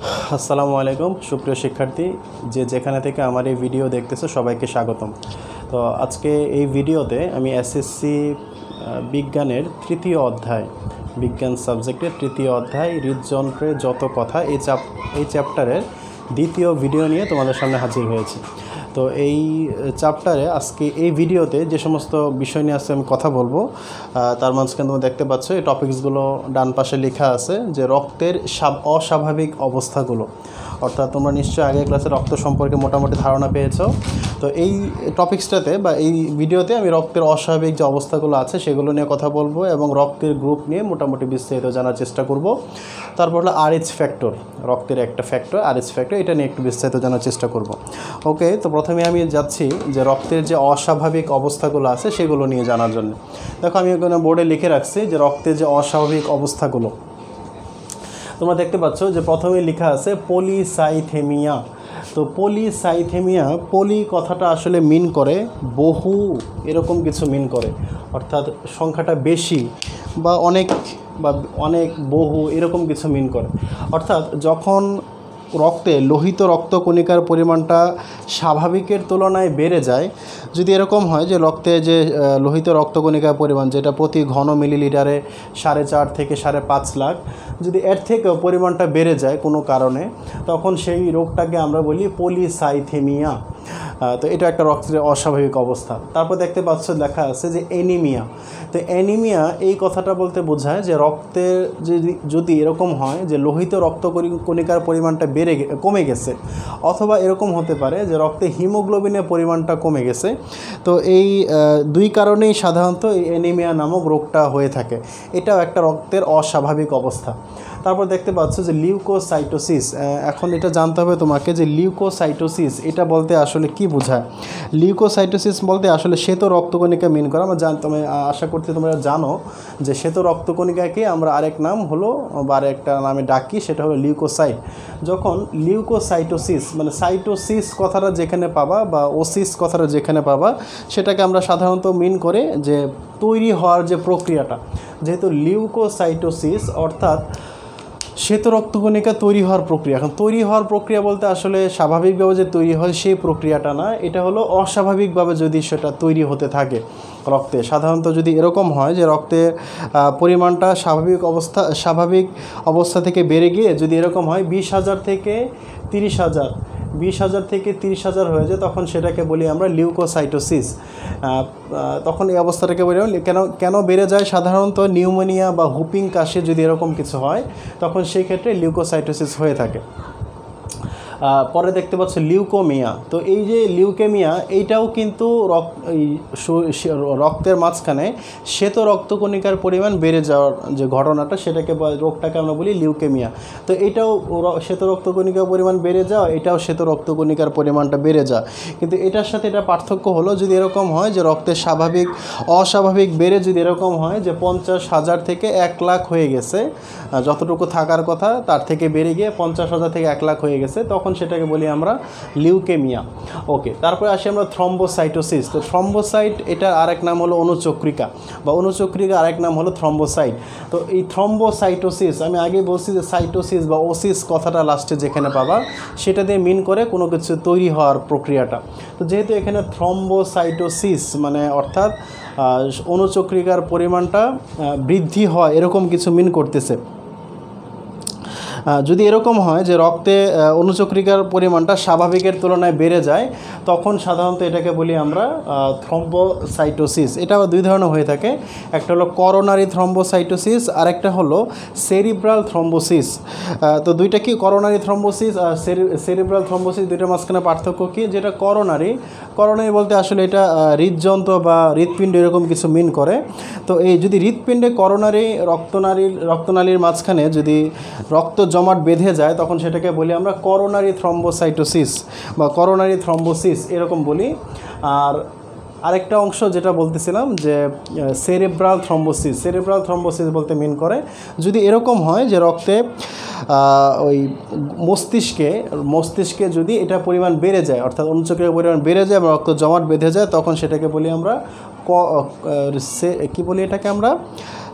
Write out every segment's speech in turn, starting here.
আসসালামু আলাইকুম সুপ্রিয় শিক্ষার্থী যেখানে থেকে আমার এই ভিডিও দেখতেছো সবাইকে স্বাগতম। তো আজকে এই ভিডিওতে আমি এসএসসি বিজ্ঞানের তৃতীয় অধ্যায় বিজ্ঞান সাবজেক্টের তৃতীয় অধ্যায় হৃদযন্ত্রে যত কথা এই চ্যাপ্টারের দ্বিতীয় ভিডিও নিয়ে তোমাদের সামনে হাজির হয়েছি। তো এই চ্যাপ্টারে আজকে এই ভিডিওতে যে সমস্ত বিষয় নিয়ে আজকে আমি কথা বলবো তার মাঝখানে তোমরা দেখতে পাচ্ছ এই টপিকসগুলো ডান পাশে লেখা আছে যে রক্তের অস্বাভাবিক অবস্থাগুলো, অর্থাৎ তোমরা নিশ্চয়ই আগের ক্লাসে রক্ত সম্পর্কে মোটামুটি ধারণা পেয়েছো। তো এই টপিক্সটাতে বা এই ভিডিওতে আমি রক্তের অস্বাভাবিক যে অবস্থাগুলো আছে সেগুলো নিয়ে কথা বলবো এবং রক্তের গ্রুপ নিয়ে মোটামুটি বিস্তারিত জানার চেষ্টা করব। তারপর হলো আরএইচ ফ্যাক্টর, রক্তের একটা ফ্যাক্টর আরএইচ ফ্যাক্টর, এটা নিয়ে একটু বিস্তারিত জানার চেষ্টা করব। ওকে, তো প্রথমে আমি যাচ্ছি যে রক্তের যে অস্বাভাবিক অবস্থাগুলো আছে সেগুলো নিয়ে জানার জন্য। দেখো আমি এখানে বোর্ডে লিখে রাখছি যে রক্তের যে অস্বাভাবিক অবস্থাগুলো তোমরা দেখতে পাচ্ছ যে প্রথমে লেখা আছে পলিসাইথেমিয়া। তো পলিসাইথেমিয়া, পলি কথাটা আসলে মিন করে বহু, এরকম কিছু মিন করে, অর্থাৎ সংখ্যাটা বেশি বা অনেক বহু এরকম কিছু মিন করে। অর্থাৎ যখন রক্তে লোহিত রক্তকণিকার পরিমাণটা স্বাভাবিকের তুলনায় বেড়ে যায়, যদি এরকম হয় যে রক্তে যে লোহিত রক্তকণিকার পরিমাণ যেটা প্রতি ঘন মিলিলিটারে 4.5 থেকে 5.5 লাখ, যদি এর থেকেও পরিমাণটা বেড়ে যায় কোনো কারণে, তখন সেই রোগটাকে আমরা বলি পলিসাইথেমিয়া। তো এটা একটা রক্তের অস্বাভাবিক অবস্থা। তারপর দেখতে পাচ্ছ লেখা আছে যে অ্যানিমিয়া। তো অ্যানিমিয়া এই কথাটা বলতে বোঝায় যে রক্তের যদি এরকম হয় যে লোহিত রক্তকণিকার পরিমাণটা কমে গেছে, অথবা এরকম হতে পারে যে রক্তে হিমোগ্লোবিনের পরিমাণটা কমে গেছে। তো এই দুই কারণেই সাধারণত এই অ্যানিমিয়া নামক রোগটা হয়ে থাকে। এটাও একটা রক্তের অস্বাভাবিক অবস্থা। তারপর দেখতে পাচ্ছ যে লিউকোসাইটোসিস। এখন এটা জানতে হবে তোমাকে যে লিউকোসাইটোসিস এটা বলতে আসলে কি বোঝায়। লিউকোসাইটোসিস বলতে আসলে শ্বেত রক্তকণিকা মিন করা। আমি আশা করতে তোমরা জানো যে শ্বেত রক্তকণিকাকে আমরা আরেক নাম হলো বা আরেকটা নামে ডাকি, সেটা হলো লিউকোসাইট। যখন লিউকোসাইটোসিস মানে সাইটোসিস কথাটা যেখানে পাবা বা ওসিস কথাটা যেখানে পাবা, সেটাকে আমরা সাধারণত মিন করে যে তৈরি হওয়ার যে প্রক্রিয়াটা, যেহেতু লিউকোসাইটোসিস অর্থাৎ শ্বেত রক্তকণিকা তৈরি হওয়ার প্রক্রিয়া। এখন তৈরি হওয়ার প্রক্রিয়া বলতে আসলে স্বাভাবিকভাবে যে তৈরি হয় সেই প্রক্রিয়াটা না, এটা হলো অস্বাভাবিকভাবে যদি সেটা তৈরি হতে থাকে রক্তে। সাধারণত যদি এরকম হয় যে রক্তে পরিমাণটা স্বাভাবিক অবস্থা থেকে বেড়ে গিয়ে যদি এরকম হয় 20,000 থেকে 30,000, 20,000 থেকে 30,000 হয়ে যায়, তখন সেটাকে বলি আমরা লিউকোসাইটোসিস। তখন এই অবস্থাটাকে বলি কেন বেড়ে যায়, সাধারণত নিউমোনিয়া বা হুপিং কাশি যদি এরকম কিছু হয় তখন সেই ক্ষেত্রে লিউকোসাইটোসিস হয়ে থাকে। পরে দেখতে পাচ্ছ লিউকোমিয়া। তো এই যে লিউকেমিয়া এইটাও কিন্তু রক্তের মাঝখানে শ্বেত রক্তকণিকার পরিমাণ বেড়ে যাওয়ার যে ঘটনাটা, রোগটাকে আমরা বলি লিউকেমিয়া। তো এটাও শ্বেত রক্তকণিকার পরিমাণ বেড়ে যাওয়া, এটাও শ্বেত রক্তকণিকার পরিমাণটা বেড়ে যাওয়া। কিন্তু এটার সাথে এটা পার্থক্য হলো যদি এরকম হয় যে রক্তের অস্বাভাবিক বেড়ে যদি এরকম হয় যে 50,000 থেকে 1 লাখ হয়ে গেছে, যতটুকু থাকার কথা তার থেকে বেড়ে গিয়ে 50,000 থেকে 1 লাখ হয়ে গেছে, তখন সেটাকে বলি আমরা লিউকেমিয়া। ওকে, তারপরে আসি আমরা থ্রম্বোসাইটোসিস। তো থ্রম্বোসাইট এটার আরেক নাম হলো অনুচক্রিকা, বা অনুচক্রিকা আরেক নাম হলো থ্রম্বোসাইট। তো এই থ্রম্বোসাইটোসিস আমি আগে বলছি যে সাইটোসিস বা ওসিস কথাটা লাস্টে যেখানে পাবা সেটা দিয়ে মিন করে কোনো কিছু তৈরি হওয়ার প্রক্রিয়াটা। তো যেহেতু এখানে থ্রম্বোসাইটোসিস মানে অর্থাৎ অনুচক্রিকার পরিমাণটা বৃদ্ধি হয় এরকম কিছু মিন করতেছে। যদি এরকম হয় যে রক্তে অনুচক্রিকার পরিমাণটা স্বাভাবিকের তুলনায় বেড়ে যায়, তখন সাধারণত এটাকে বলি আমরা থ্রম্বোসাইটোসিস। এটা দুই ধরনের হয়ে থাকে, একটা হলো করোনারি থ্রম্বোসাইটোসিস আর একটা হলো সেরিব্রাল থ্রম্বোসিস। তো দুইটা কি, করোনারি থ্রম্বোসিস আর সেরিব্রাল থ্রম্বোসিস, দুইটার মাঝখানে পার্থক্য কি? যেটা করোনারি বলতে আসলে এটা হৃদযন্ত্র বা হৃৎপিণ্ড এরকম কিছু মিন করে। তো এই যদি হৃৎপিণ্ডে করোনারি রক্তনালীর মাঝখানে যদি রক্ত জমাট বেঁধে যায়, তখন সেটাকে বলি আমরা করোনারি থ্রম্বোসাইটোসিস বা করোনারি থ্রম্বোসিস এরকম বলি। আর আরেকটা অংশ যেটা বলতেছিলাম যে সেরেব্রাল থ্রম্বোসিস বলতে মিন করে যদি এরকম হয় যে রক্তে ওই মস্তিষ্কে যদি এটা পরিমাণ বেড়ে যায়, অর্থাৎ অনুচক্রিয়ার পরিমাণ বেড়ে যায় এবং রক্ত জমাট বেঁধে যায়, তখন সেটাকে বলি আমরা কি বলি, এটাকে আমরা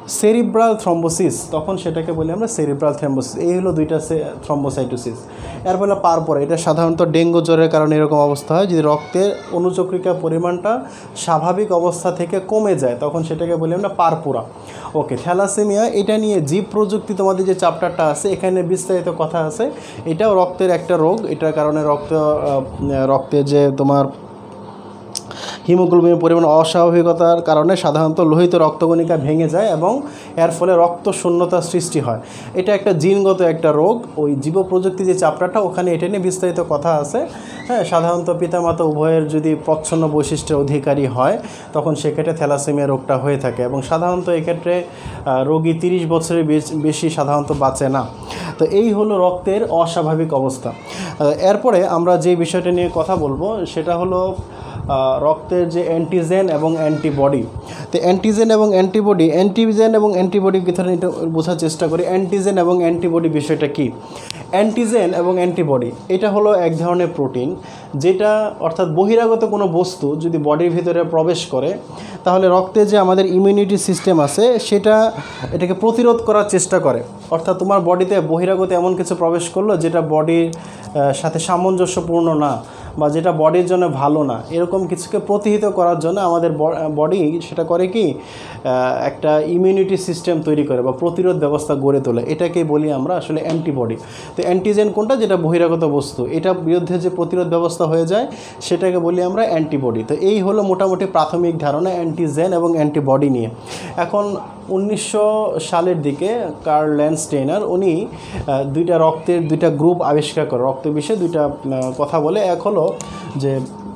সেরিব্রাল থ্রম্বোসিস, তখন সেটাকে বলি আমরা সেরিব্রাল থ্রম্বোসিস। এই হলো দুইটা থ্রম্বোসাইটোসিস। এরপর পারপরা, এটা সাধারণত ডেঙ্গু জ্বরের কারণে এরকম অবস্থা হয়, যদি রক্তের অনুচক্রিকা পরিমাণটা স্বাভাবিক অবস্থা থেকে কমে যায় তখন সেটাকে বলি আমরা পারপুরা। ওকে, থ্যালাসেমিয়া, এটা নিয়ে জীব প্রযুক্তি তোমাদের যে চ্যাপ্টারটা আছে এখানে বিস্তারিত কথা আছে। এটাও রক্তের একটা রোগ, এটার কারণে রক্তে যে তোমার হিমোগ্লোবিনের পরিমাণ অস্বাভাবিকতার কারণে সাধারণত লোহিত রক্তকণিকা ভেঙে যায় এবং এর ফলে রক্ত শূন্যতার সৃষ্টি হয়। এটা একটা জিনগত একটা রোগ। ওই জীব প্রযুক্তি যে চ্যাপ্টারটা ওখানে এটা নিয়ে বিস্তারিত কথা আছে। হ্যাঁ, সাধারণত পিতামাতা উভয়ের যদি প্রচ্ছন্ন বৈশিষ্ট্যের অধিকারী হয় তখন সেক্ষেত্রে থ্যালাসেমিয়া রোগটা হয়ে থাকে এবং সাধারণত এক্ষেত্রে রোগী 30 বছরের বেশি সাধারণত বাঁচে না। তো এই হলো রক্তের অস্বাভাবিক অবস্থা। এরপরে আমরা যে বিষয়টা নিয়ে কথা বলবো সেটা হলো রক্তের যে অ্যান্টিজেন এবং অ্যান্টিবডি। তো অ্যান্টিজেন এবং অ্যান্টিবডির ভিতরে এটা বোঝার চেষ্টা করি। অ্যান্টিজেন এবং অ্যান্টিবডি বিষয়টা কি? অ্যান্টিজেন এবং অ্যান্টিবডি এটা হলো এক ধরনের প্রোটিন যেটা অর্থাৎ বহিরাগত কোনো বস্তু যদি বডির ভিতরে প্রবেশ করে তাহলে রক্তে যে আমাদের ইমিউনিটি সিস্টেম আছে এটাকে প্রতিরোধ করার চেষ্টা করে। অর্থাৎ তোমার বডিতে বহিরাগত এমন কিছু প্রবেশ করলো যেটা বডির সাথে সামঞ্জস্যপূর্ণ না বা যেটা বডির জন্য ভালো না, এরকম কিছুকে প্রতিহত করার জন্য আমাদের বডি সেটা করে কি একটা ইমিউনিটি সিস্টেম তৈরি করে বা প্রতিরোধ ব্যবস্থা গড়ে তোলে। এটাকেই বলি আমরা আসলে অ্যান্টিবডি। তো অ্যান্টিজেন কোনটা? যেটা বহিরাগত বস্তু, এটার বিরুদ্ধে যে প্রতিরোধ ব্যবস্থা হয়ে যায় সেটাকে বলি আমরা অ্যান্টিবডি। তো এই হলো মোটামুটি প্রাথমিক ধারণা অ্যান্টিজেন এবং অ্যান্টিবডি নিয়ে। এখন 1900 সালের দিকে কার্ল ল্যান্ডস্টেইনার উনি রক্তের দুইটা গ্রুপ আবিষ্কার করে। রক্ত বিষয়ে দুইটা কথা বলে, এক হলো যে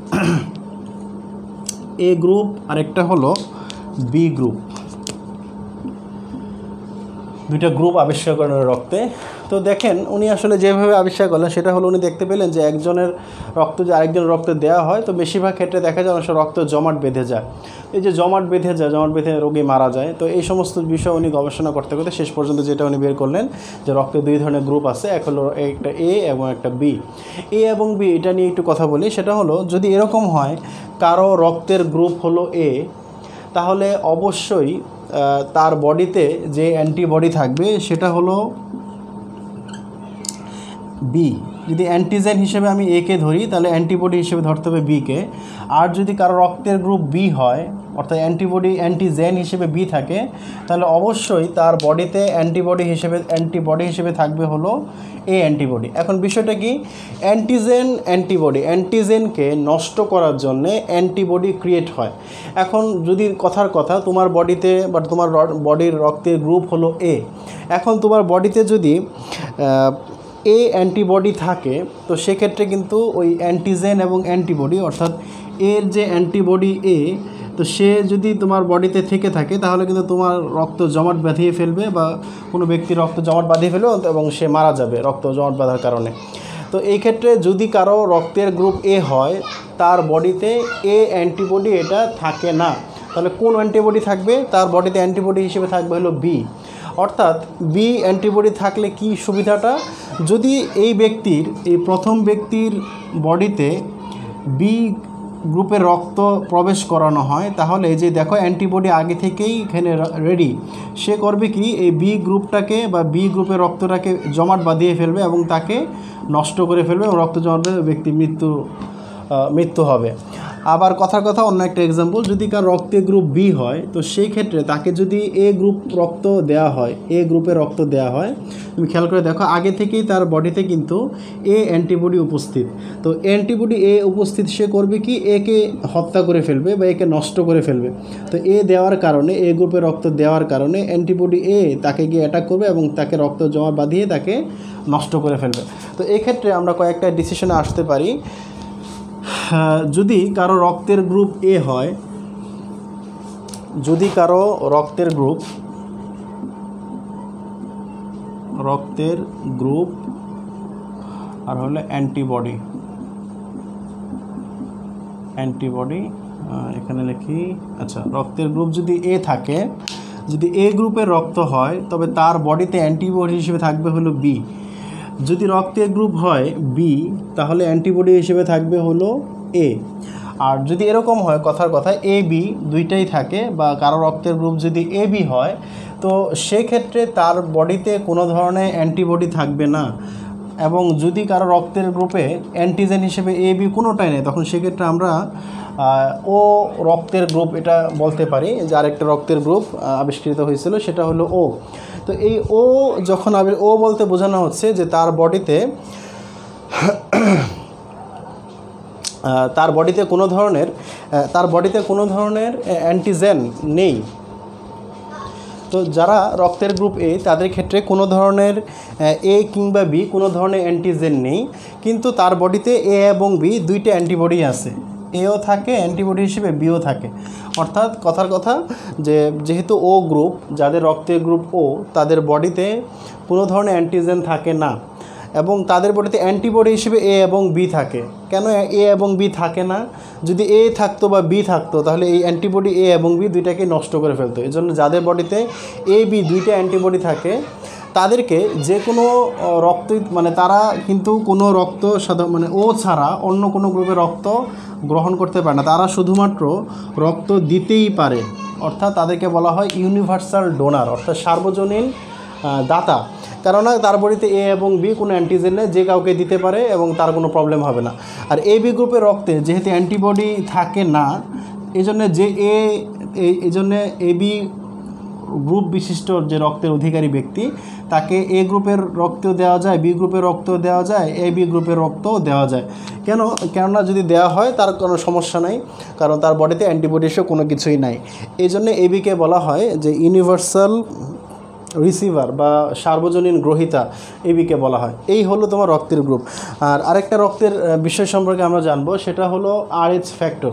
এ গ্রুপ আরেকটা হলো বি গ্রুপ। দুইটা গ্রুপ আবিষ্কার করেন রক্তে। তো দেখেন উনি আসলে যেভাবে আবিষ্কার করলেন সেটা হলো উনি দেখতে পেলেন যে একজনের রক্ত যে আরেকজনের রক্তে দেওয়া হয় তো বেশিরভাগ ক্ষেত্রে দেখা যায় অনেক রক্ত জমাট বেঁধে যায়। এই যে জমাট বেঁধে রোগী মারা যায়। তো এই সমস্ত বিষয় উনি গবেষণা করতে করতে শেষ পর্যন্ত যেটা উনি বের করলেন যে রক্তের দুই ধরনের গ্রুপ আছে, এক হলো একটা এ এবং একটা বি। এ এবং বি এটা নিয়ে একটু কথা বলি। সেটা হলো যদি এরকম হয় কারো রক্তের গ্রুপ হলো এ তাহলে অবশ্যই তার বডিতে যে অ্যান্টিবডি থাকবে সেটা হলো বি। যদি অ্যান্টিজেন হিসেবে আমি একে ধরি তাহলে অ্যান্টিবডি হিসেবে ধরতে হবে বিকে। আর যদি কারো রক্তের গ্রুপ বি হয় অর্থাৎ অ্যান্টিজেন হিসেবে বি থাকে তাহলে অবশ্যই তার বডিতে অ্যান্টিবডি হিসেবে থাকবে হলো এ অ্যান্টিবডি। এখন বিষয়টা কি? অ্যান্টিজেনকে নষ্ট করার জন্যে অ্যান্টিবডি ক্রিয়েট হয়। এখন যদি কথার কথা তোমার বডিতে বা তোমার বডির রক্তের গ্রুপ হলো এ, এখন তোমার বডিতে যদি এ অ্যান্টিবডি থাকে তো সেক্ষেত্রে কিন্তু ওই অ্যান্টিজেন এবং অ্যান্টিবডি অর্থাৎ এর যে অ্যান্টিবডি এ তো সে যদি তোমার বডিতে থেকে থাকে তাহলে কিন্তু তোমার রক্ত জমাট বাঁধিয়ে ফেলবে বা কোনো ব্যক্তির রক্ত জমাট বাঁধিয়ে ফেলবে এবং সে মারা যাবে রক্ত জমাট বাঁধার কারণে। তো এই ক্ষেত্রে যদি কারো রক্তের গ্রুপ এ হয় তার বডিতে এ অ্যান্টিবডি এটা থাকে না, তাহলে কোন অ্যান্টিবডি থাকবে? তার বডিতে অ্যান্টিবডি হিসেবে থাকবে হলো বি। অর্থাৎ বি অ্যান্টিবডি থাকলে কি সুবিধাটা? যদি এই প্রথম ব্যক্তির বডিতে বি গ্রুপের রক্ত প্রবেশ করানো হয় তাহলে যে দেখো অ্যান্টিবডি আগে থেকেই এখানে রেডি, সে করবে কি এই বি গ্রুপটাকে বা বি গ্রুপের রক্তটাকে জমাট বাঁধিয়ে ফেলবে এবং তাকে নষ্ট করে ফেলবে এবং রক্ত জমাট ব্যক্তির মৃত্যু হবে। আবার কথার কথা অন্য একটা এক্সাম্পল, যদি কার রক্তে গ্রুপ বি হয় তো সেই ক্ষেত্রে তাকে যদি এ গ্রুপের রক্ত দেওয়া হয় তুমি খেয়াল করে দেখো আগে থেকেই তার বডিতে কিন্তু এ অ্যান্টিবডি উপস্থিত। তো অ্যান্টিবডি এ উপস্থিত, সে করবে কি একে হত্যা করে ফেলবে বা একে নষ্ট করে ফেলবে। তো এ গ্রুপের রক্ত দেওয়ার কারণে অ্যান্টিবডি এ তাকে গিয়ে অ্যাটাক করবে এবং তাকে রক্ত জমা বাঁধিয়ে তাকে নষ্ট করে ফেলবে। তো এক্ষেত্রে আমরা কয়েকটা ডিসিশনে আসতে পারি। যদি কারো রক্তের গ্রুপ এ হয়, যদি কারো রক্তের গ্রুপ আর হলো অ্যান্টিবডি এখানে লিখি, আচ্ছা, রক্তের গ্রুপ যদি এ থাকে, যদি এ গ্রুপের রক্ত হয় তবে তার বডিতে অ্যান্টিবডি হিসেবে থাকবে হলো বি। যদি রক্তের গ্রুপ হয় বি তাহলে অ্যান্টিবডি হিসেবে থাকবে হলো এ। আর যদি এরকম হয় কথার কথা এ বি দুইটাই থাকে বা কারো রক্তের গ্রুপ যদি এ বি হয় তো সেক্ষেত্রে তার বডিতে কোনো ধরনের অ্যান্টিবডি থাকবে না, এবং যদি কারো রক্তের গ্রুপে অ্যান্টিজেন হিসেবে এ বি কোনোটাই নেই, তখন সেক্ষেত্রে আমরা ও রক্তের গ্রুপ এটা বলতে পারি যে আরেকটা রক্তের গ্রুপ আবিষ্কৃত হয়েছিল, সেটা হলো ও। তো এই ও যখন ও বলতে বোঝানো হচ্ছে যে তার বডিতে কোনো ধরনের অ্যান্টিজেন নেই। তো যারা রক্তের গ্রুপ এ তাদের ক্ষেত্রে কোনো ধরনের এ কিংবা বি কোনো ধরনের অ্যান্টিজেন নেই, কিন্তু তার বডিতে এ এবং বি দুইটা অ্যান্টিবডি আছে, এও থাকে অ্যান্টিবডি হিসেবে, বিও থাকে। অর্থাৎ কথার কথা যে যেহেতু ও গ্রুপ, যাদের রক্তের গ্রুপ ও, তাদের বডিতে কোনো ধরনের অ্যান্টিজেন থাকে না, এবং তাদের বডিতে অ্যান্টিবডি হিসেবে এ এবং বি থাকে। কেন এ এবং বি থাকে না? যদি এ থাকতো বা বি থাকতো তাহলে এই অ্যান্টিবডি এ এবং বি দুইটাকে নষ্ট করে ফেলতো। এই জন্য যাদের বডিতে এ বি দুইটা অ্যান্টিবডি থাকে তাদেরকে যে কোনো রক্ত, মানে তারা কিন্তু কোনো রক্ত মানে ও ছাড়া অন্য কোনো গ্রুপের রক্ত গ্রহণ করতে পারে না, তারা শুধুমাত্র রক্ত দিতেই পারে। অর্থাৎ তাদেরকে বলা হয় ইউনিভার্সাল ডোনার, অর্থাৎ সার্বজনীন দাতা। কেননা তার বডিতে এ এবং বি কোনো অ্যান্টিজেন নেই, যে কাউকে দিতে পারে এবং তার কোনো প্রবলেম হবে না। আর এ বি গ্রুপের রক্তে যেহেতু অ্যান্টিবডি থাকে না, এই জন্যে এ বি গ্রুপ বিশিষ্ট যে রক্তের অধিকারী ব্যক্তি, তাকে এ গ্রুপের রক্তও দেওয়া যায়, বি গ্রুপের রক্তও দেওয়া যায়, এ বি গ্রুপের রক্তও দেওয়া যায়। কেননা যদি দেওয়া হয় তার কোনো সমস্যা নাই, কারণ তার বডিতে অ্যান্টিবডি এসে কোনো কিছুই নাই। এই জন্যে এ বিকে বলা হয় যে ইউনিভার্সাল রিসিভার বা সার্বজনীন গ্রহিতা, এবিকে বলা হয়। এই হলো তোমার রক্তের গ্রুপ। আর আরেকটা রক্তের বিষয় সম্পর্কে আমরা জানবো, সেটা হলো RH ফ্যাক্টর।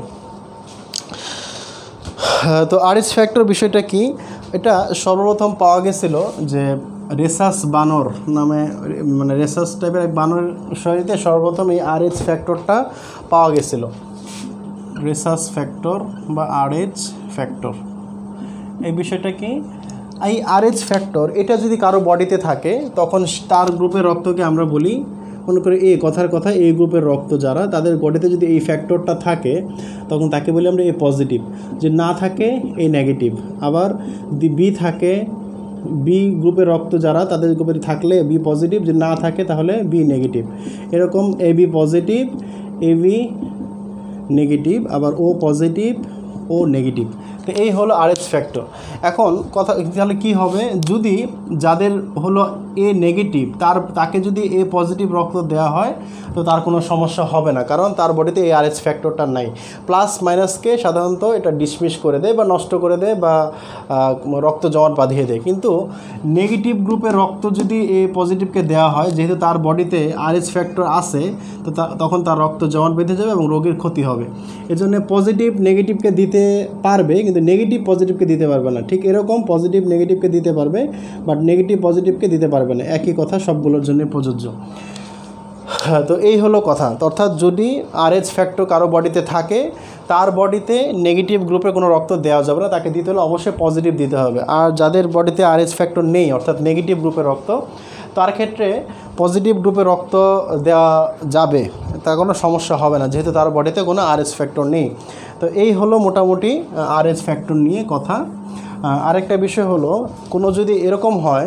তো RH ফ্যাক্টর বিষয়টা কি? এটা সর্বপ্রথম পাওয়া গেছিল যে রেসাস বানর নামে, মানে রেসাস টাইপের এক বানর শরীরে সর্বপ্রথম এই RH ফ্যাক্টরটা পাওয়া গেছিল। রেসাস ফ্যাক্টর বা RH ফ্যাক্টর, এই বিষয়টা কি? এই RH ফ্যাক্টর এটা যদি কারো বডিতে থাকে তখন তার গ্রুপের রক্তকে আমরা বলি, মনে করি কথার কথা এই গ্রুপের রক্ত যারা, তাদের বডিতে যদি এই ফ্যাক্টরটা থাকে তখন তাকে বলি আমরা এ পজিটিভ, যে না থাকে এ নেগেটিভ। আবার বি থাকে, বি গ্রুপের রক্ত যারা, তাদের গ্রুপে থাকলে বি পজিটিভ, যে না থাকে তাহলে বি নেগেটিভ। এরকম A B positive, A B negative, আবার ও পজিটিভ, ও নেগেটিভ। তো এই হলো RH ফ্যাক্টর। এখন কথা তাহলে কী হবে, যদি যাদের হলো এ নেগেটিভ তাকে যদি এ পজিটিভ রক্ত দেওয়া হয় তো তার কোনো সমস্যা হবে না, কারণ তার বডিতে এই RH ফ্যাক্টরটা নাই। প্লাস মাইনাসকে সাধারণত এটা ডিসমিস করে দেয় বা নষ্ট করে দেয় বা রক্ত জমাট বাঁধিয়ে দেয়। কিন্তু নেগেটিভ গ্রুপের রক্ত যদি এ পজিটিভকে দেওয়া হয়, যেহেতু তার বডিতে RH ফ্যাক্টর আছে, তো তখন তার রক্ত জমাট বেঁধে যাবে এবং রোগীর ক্ষতি হবে। এজন্য পজিটিভ নেগেটিভকে দিতে পারবে, কিন্তু নেগেটিভ পজিটিভকে দিতে পারবে না। ঠিক এরকম পজিটিভ নেগেটিভকে দিতে পারবে, বাট নেগেটিভ পজিটিভকে দিতে পারবে না। একই কথা সবগুলোর জন্য প্রযোজ্য। তো এই হলো কথা। অর্থাৎ যদি RH ফ্যাক্টর কারো বডিতে থাকে, তার বডিতে নেগেটিভ গ্রুপে কোনো রক্ত দেওয়া যাবে না, তাকে দিতে হলে অবশ্যই পজিটিভ দিতে হবে। আর যাদের বডিতে RH ফ্যাক্টর নেই, অর্থাৎ নেগেটিভ গ্রুপের রক্ত, তার ক্ষেত্রে পজিটিভ গ্রুপে রক্ত দেওয়া যাবে, তার কোনো সমস্যা হবে না, যেহেতু তার বডিতে কোনো RH ফ্যাক্টর নেই। তো এই হলো মোটামুটি RH ফ্যাক্টর নিয়ে কথা। আরেকটা বিষয় হলো, কোনো যদি এরকম হয়,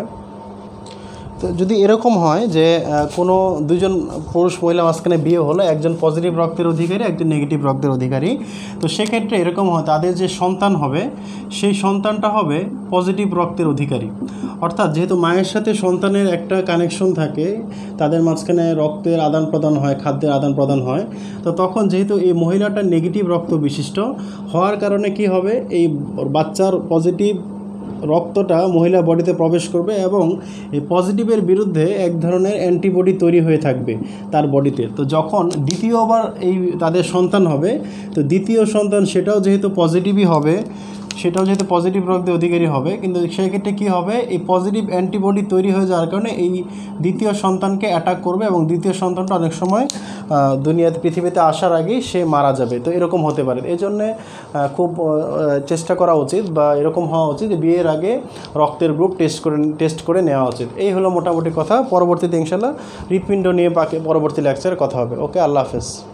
তো যদি এরকম হয় যে কোনো দুজন পুরুষ মহিলা মাঝখানে বিয়ে হলো, একজন পজিটিভ রক্তের অধিকারী, একজন নেগেটিভ রক্তের অধিকারী, তো সেক্ষেত্রে এরকম হয় তাদের যে সন্তান হবে সেই সন্তানটা হবে পজিটিভ রক্তের অধিকারী। অর্থাৎ যেহেতু মায়ের সাথে সন্তানের একটা কানেকশন থাকে, তাদের মাঝখানে রক্তের আদান প্রদান হয়, খাদ্যের আদান প্রদান হয়, তো তখন যেহেতু এই মহিলাটা নেগেটিভ রক্ত বিশিষ্ট হওয়ার কারণে কি হবে, এই বাচ্চার পজিটিভ রক্তটা মহিলা বডিতে প্রবেশ করবে এবং এই পজিটিভের বিরুদ্ধে এক ধরনের অ্যান্টিবডি তৈরি হয়ে থাকবে তার বডিতে। তো যখন দ্বিতীয়বার এই তাদের সন্তান হবে, তো দ্বিতীয় সন্তান সেটাও যেহেতু পজিটিভই হবে, সেটাও যেহেতু পজিটিভ রক্তের অধিকারী হবে, কিন্তু সেক্ষেত্রে কী হবে, এই পজিটিভ অ্যান্টিবডি তৈরি হয়ে যাওয়ার কারণে এই দ্বিতীয় সন্তানকে অ্যাটাক করবে এবং দ্বিতীয় সন্তানটা অনেক সময় পৃথিবীতে আসার আগেই সে মারা যাবে। তো এরকম হতে পারে। এই জন্যে খুব চেষ্টা করা উচিত বা এরকম হওয়া উচিত যে বিয়ের আগে রক্তের গ্রুপ টেস্ট করে নেওয়া উচিত। এই হলো মোটামুটি কথা। পরবর্তীতে ইনশাল্লাহ হৃৎপিণ্ড নিয়ে পরবর্তী লেকচারে কথা হবে। ওকে, আল্লাহ হাফেজ।